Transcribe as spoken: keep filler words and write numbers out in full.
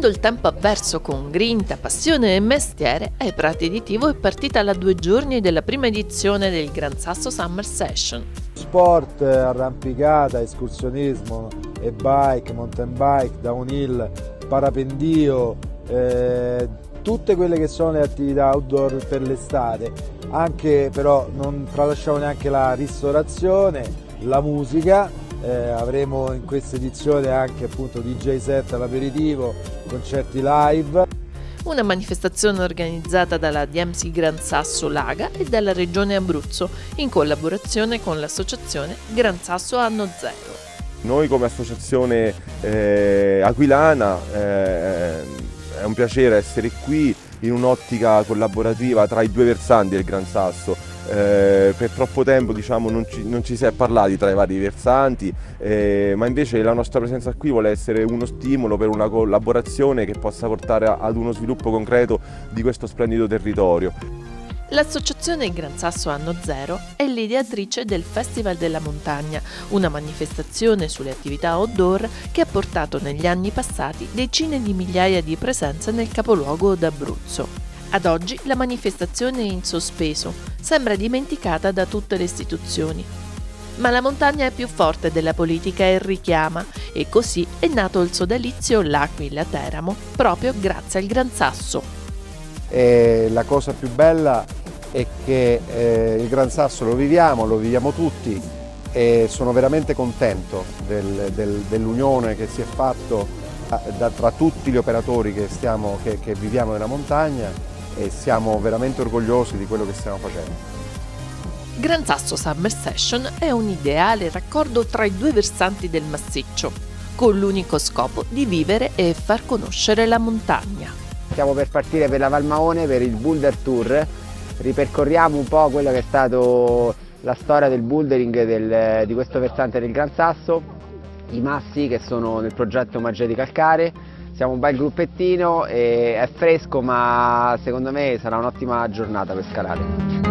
Sfruttando il tempo avverso con grinta, passione e mestiere, ai Prati di Tivo è partita la due giorni della prima edizione del Gran Sasso Summer Session. Sport, arrampicata, escursionismo, e-bike, mountain bike, downhill, parapendio, eh, tutte quelle che sono le attività outdoor per l'estate. Anche però non tralasciamo neanche la ristorazione, la musica. Eh, avremo in questa edizione anche appunto D J set all'aperitivo, concerti live. Una manifestazione organizzata dalla D M C Gran Sasso Laga e dalla Regione Abruzzo in collaborazione con l'associazione Gran Sasso Anno Zero. Noi come associazione eh, aquilana eh, è un piacere essere qui in un'ottica collaborativa tra i due versanti del Gran Sasso. Eh, per troppo tempo diciamo, non, ci, non ci si è parlati tra i vari versanti, eh, ma invece la nostra presenza qui vuole essere uno stimolo per una collaborazione che possa portare ad uno sviluppo concreto di questo splendido territorio. L'associazione Gran Sasso Anno Zero è l'ideatrice del Festival della Montagna, una manifestazione sulle attività outdoor che ha portato negli anni passati decine di migliaia di presenze nel capoluogo d'Abruzzo. Ad oggi la manifestazione è in sospeso, sembra dimenticata da tutte le istituzioni. Ma la montagna è più forte della politica e richiama, e così è nato il sodalizio L'Aquila Teramo, proprio grazie al Gran Sasso. E la cosa più bella è che eh, il Gran Sasso lo viviamo, lo viviamo tutti e sono veramente contento del, del, dell'unione che si è fatto da, tra tutti gli operatori che, stiamo, che, che viviamo nella montagna, e siamo veramente orgogliosi di quello che stiamo facendo. Gran Sasso Summer Session è un ideale raccordo tra i due versanti del massiccio, con l'unico scopo di vivere e far conoscere la montagna. Stiamo per partire per la Val Maone per il Boulder Tour, ripercorriamo un po' quello che è stato la storia del bouldering del, di questo versante del Gran Sasso, i massi che sono nel progetto Magia di Calcare. Siamo un bel gruppettino e è fresco, ma secondo me sarà un'ottima giornata per scalare.